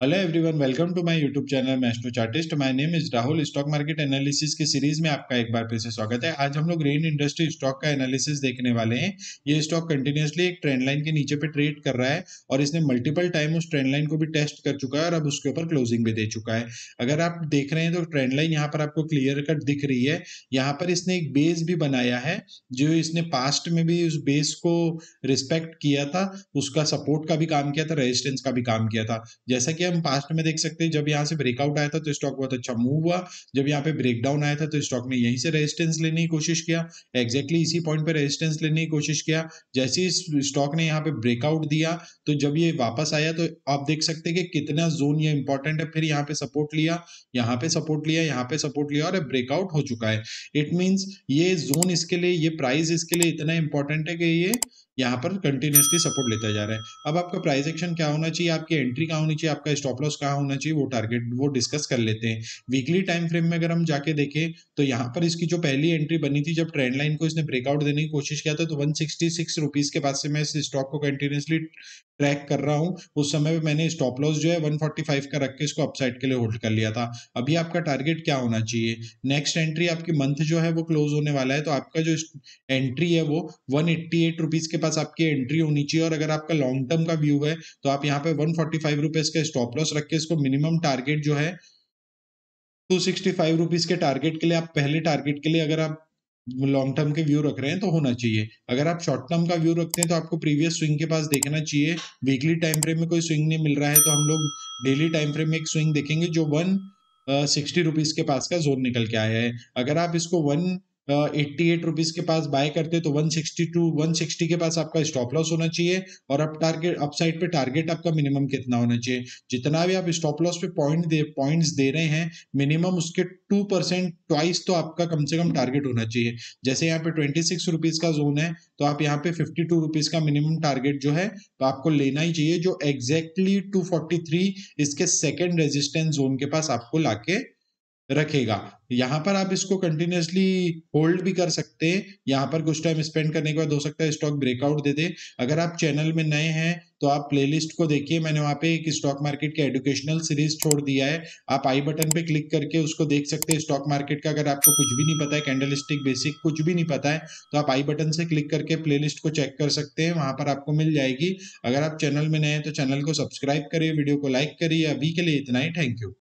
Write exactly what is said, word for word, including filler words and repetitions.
Hello everyone, welcome to my YouTube channel maestro chartist. My name is Rahul. Stock market analysis की series में आपका एक बार फिर से स्वागत है। आज हम लोग रेन इंडस्ट्री स्टॉक का एनालिसिस देखने वाले हैं। ये स्टॉक कंटिन्यूअसली एक ट्रेंड लाइन के नीचे पे ट्रेड कर रहा है और इसने मल्टीपल टाइम उस ट्रेंड लाइन को भी टेस्ट कर चुका है और अब उसके ऊपर क्लोजिंग भी दे चुका है। अगर आप देख रहे हैं तो ट्रेंड लाइन यहाँ पर आपको क्लियर कट दिख रही है। यहाँ पर इसने एक बेस भी बनाया है, जो इसने पास्ट में भी उस बेस को रिस्पेक्ट किया था, उसका सपोर्ट का भी काम किया था, रेजिस्टेंस का भी काम किया था। जैसा कि हम पास्ट में देख सकते हैं, जब यहाँ से ब्रेकआउट आया था तो स्टॉक बहुत अच्छा मूव हुआ। जब यहाँ पे ब्रेकडाउन आया था तो स्टॉक ने यहीं से रेजिस्टेंस लेने की कोशिश किया, एग्जैक्टली इसी पॉइंट पे रेजिस्टेंस लेने की कोशिश किया। जैसे ही स्टॉक ने यहाँ पे ब्रेकआउट दिया तो जब ये वापस आया तो आप देख सकते हैं कि कितना जोन ये इंपॉर्टेंट है। फिर यहाँ पे सपोर्ट लिया, यहाँ पे सपोर्ट लिया, यहाँ पे सपोर्ट लिया और अब ब्रेकआउट हो चुका है। इट मींस ये जोन इसके लिए, ये प्राइस इसके लिए इतना इंपॉर्टेंट है कि ये यहाँ पर कंटिन्यूसली सपोर्ट लेता जा रहा है। अब आपका प्राइस एक्शन क्या होना चाहिए, आपकी एंट्री कहाँ होनी चाहिए, आपका स्टॉप लॉस कहाँ होना चाहिए, वो टारगेट वो डिस्कस कर लेते हैं। वीकली टाइम फ्रेम में अगर हम जाके देखें तो यहाँ पर इसकी जो पहली एंट्री बनी थी, जब ट्रेंड लाइन को इसने ब्रेकआउट देने की कोशिश किया था, तो वन सिक्सटी सिक्स रुपीज के पास से मैं इस स्टॉक को कंटिन्यूसली ट्रैक कर रहा हूँ। उस समय पे मैंने स्टॉप लॉस जो है वन फोर्टी फाइव का रख के इसको अपसाइड के लिए होल्ड कर लिया था। अभी आपका टारगेट क्या होना चाहिए, नेक्स्ट एंट्री आपकी मंथ जो है वो क्लोज होने वाला है, तो आपका जो एंट्री है वो वन एट्टी एट रुपीज के पास आपकी एंट्री होनी चाहिए। और अगर आपका लॉन्ग टर्म का व्यू है तो आप यहाँ पे वन फोर्टी फाइव रुपीज का स्टॉप लॉस रख के इसको मिनिमम टारगेट जो है टू सिक्सटी फाइव रुपीज के टारगेट के लिए, आप पहले टारगेट के लिए अगर आप लॉन्ग टर्म के व्यू रख रहे हैं तो होना चाहिए। अगर आप शॉर्ट टर्म का व्यू रखते हैं तो आपको प्रीवियस स्विंग के पास देखना चाहिए। वीकली टाइम फ्रेम में कोई स्विंग नहीं मिल रहा है तो हम लोग डेली टाइम फ्रेम में एक स्विंग देखेंगे जो वन सिक्सटी रुपीज के पास का जोन निकल के आया है। अगर आप इसको वन एट्टी एट रुपीज के पास बाय करते तो one sixty two one sixty के पास आपका स्टॉप लॉस होना चाहिए और अब टारगेट अप साइड पे टारगेट आपका मिनिमम कितना होना चाहिए। जितना भी आप स्टॉप लॉस पे पॉइंट दे पॉइंट्स दे रहे हैं, मिनिमम उसके टू परसेंट ट्वाइस तो आपका कम से कम टारगेट होना चाहिए। जैसे यहाँ पे ट्वेंटी सिक्स रुपीज का जोन है तो आप यहाँ पे फिफ्टी टू रुपीज का मिनिमम टारगेट जो है तो आपको लेना ही चाहिए, जो एग्जैक्टली टू फोर्टी थ्री इसके सेकेंड रेजिस्टेंस जोन के पास आपको लाके रखेगा। यहाँ पर आप इसको कंटिन्यूअसली होल्ड भी कर सकते हैं। यहाँ पर कुछ टाइम स्पेंड करने के बाद हो सकता है स्टॉक ब्रेकआउट दे दे। अगर आप चैनल में नए हैं तो आप प्लेलिस्ट को देखिए, मैंने वहाँ पे एक स्टॉक मार्केट की एजुकेशनल सीरीज छोड़ दिया है। आप आई बटन पे क्लिक करके उसको देख सकते हैं। स्टॉक मार्केट का अगर आपको कुछ भी नहीं पता है, कैंडलस्टिक बेसिक कुछ भी नहीं पता है, तो आप आई बटन से क्लिक करके प्लेलिस्ट को चेक कर सकते हैं, वहां पर आपको मिल जाएगी। अगर आप चैनल में नए हैं तो चैनल को सब्सक्राइब करिए, वीडियो को लाइक करिए। अभी के लिए इतना ही, थैंक यू।